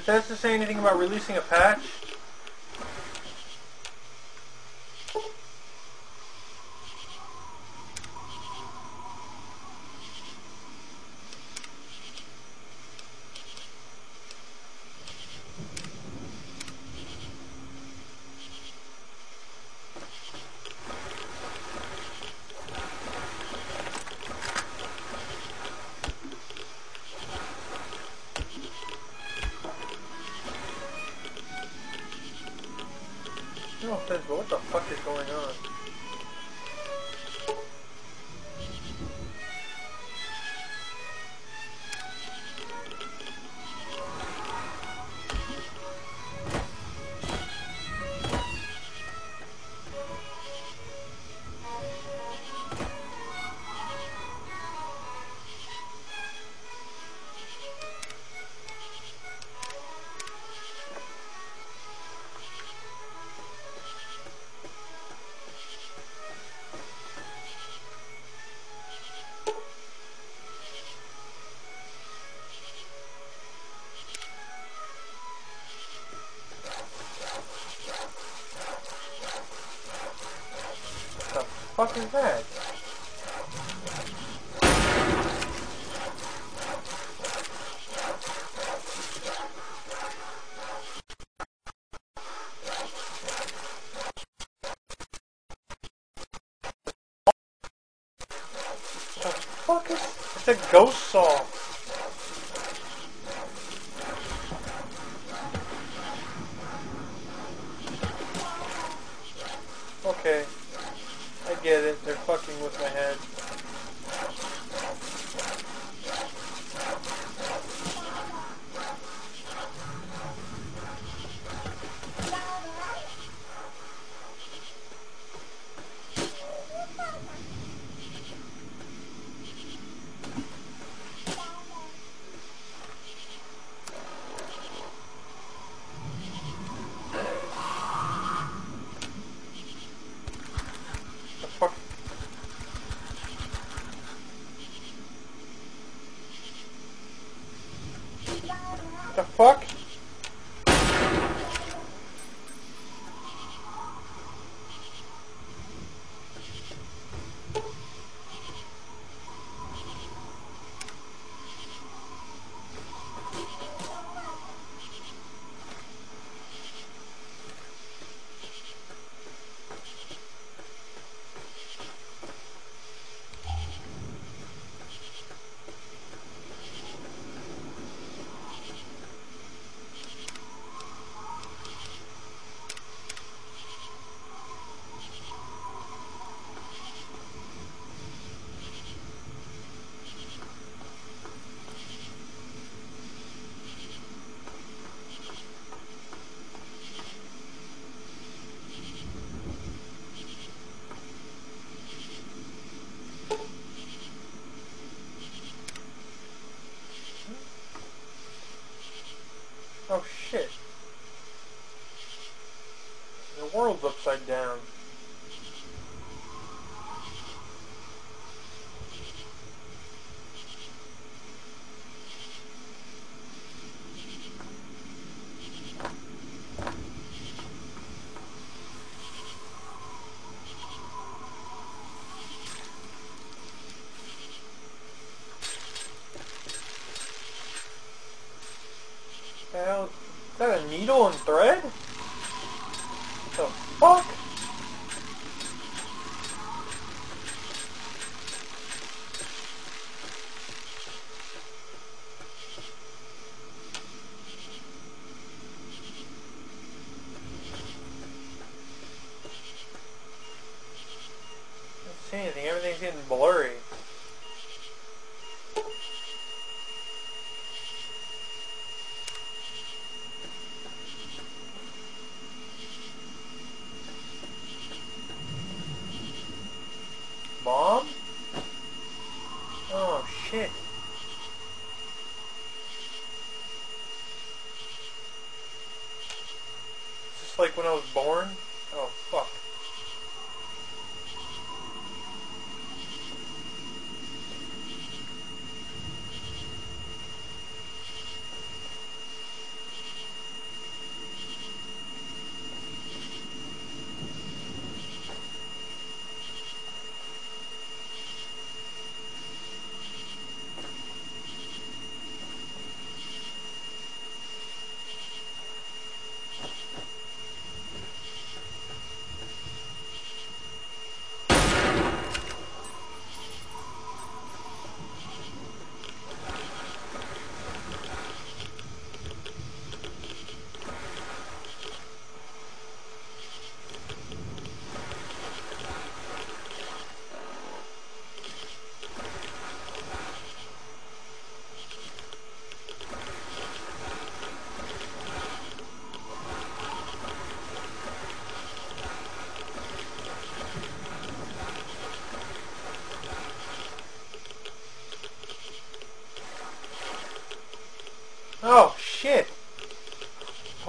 Bethesda say anything about releasing a patch? No offense, but what the fuck is going on? What the fuck is that? What the fuck is... It's a ghost saw. Okay. I get it. They're fucking with my head. The fuck? The fuck? Oh shit. The world's upside down. The hell? Is that a needle and thread? What the fuck? I don't see anything. Everything's getting blurry. Mom? Oh shit. Just like when I was born? Oh fuck.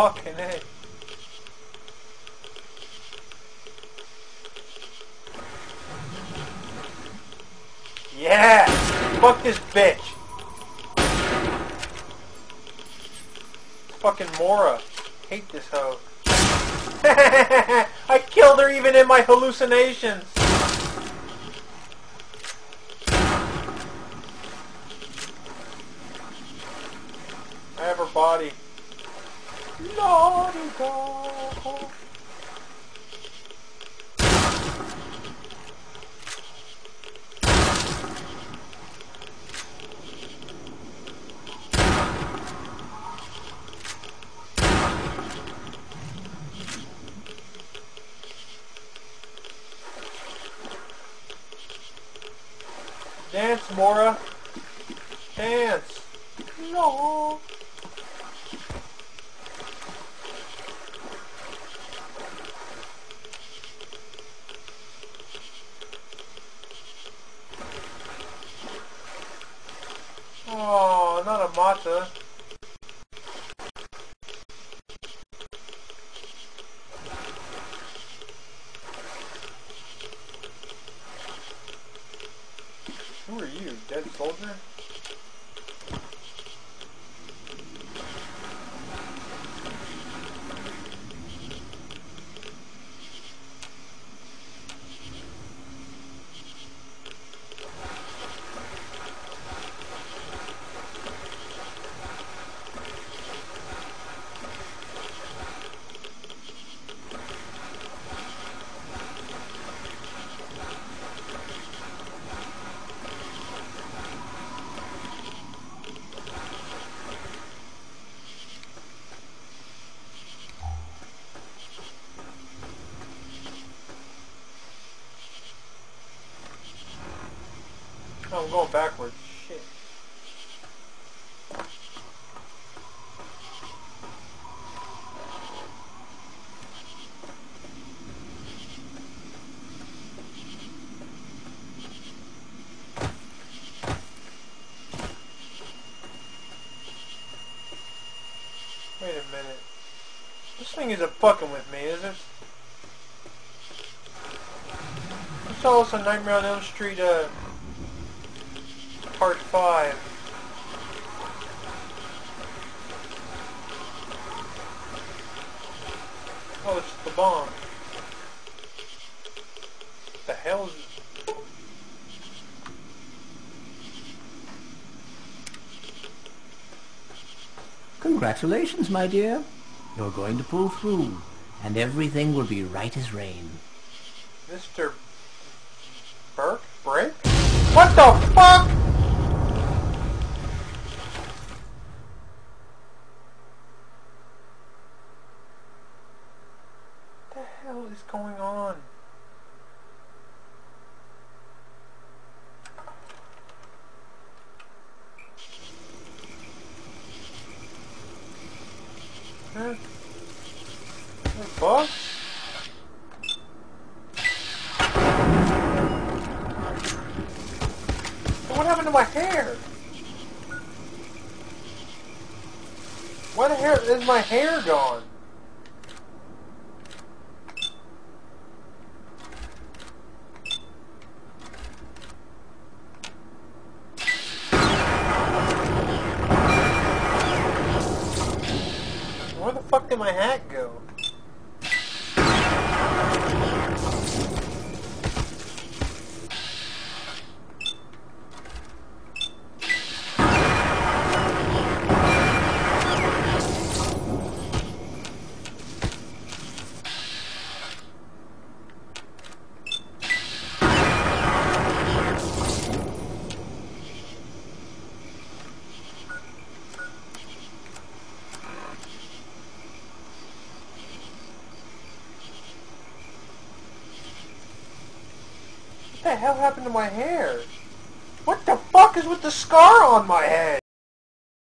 Fucking A. Yeah! Fuck this bitch! Fucking Mora. Hate this hoe. I killed her even in my hallucinations! I have her body. La-di-da. Dance, Mora. Dance. No. Oh, not a Mata. Who are you, dead soldier? Oh, I'm going backwards. Shit. Wait a minute. This thing isn't fucking with me, is it? I saw this on Nightmare on Elm Street, Part 5. Oh, it's the bomb. What the hell is it? Congratulations, my dear. You're going to pull through, and everything will be right as rain. Mr. Burke? Break? What the fuck? What the hell is going on? Huh? Bug? What happened to my hair? Why the hell is my hair gone? Where the fuck did my hat go? What the hell happened to my hair? What the fuck is with the scar on my head?